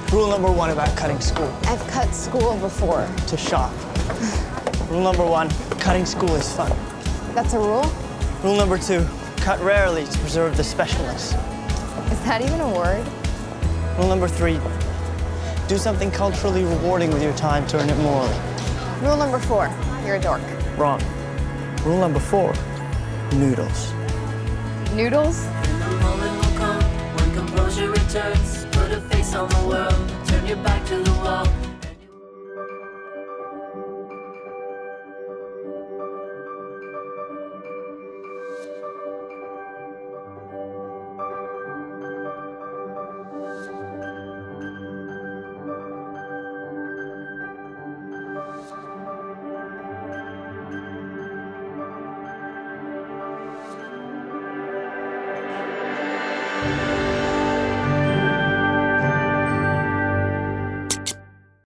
Rule number 1 about cutting school. I've cut school before. To shop. Rule number 1, cutting school is fun. That's a rule? Rule number 2, cut rarely to preserve the specialness. Is that even a word? Rule number 3, do something culturally rewarding with your time to earn it morally. Rule number 4, you're a dork. Wrong. Rule number 4, noodles. Noodles? And the moment will come when composure returns. Put a face on the world, turn your back to the wall.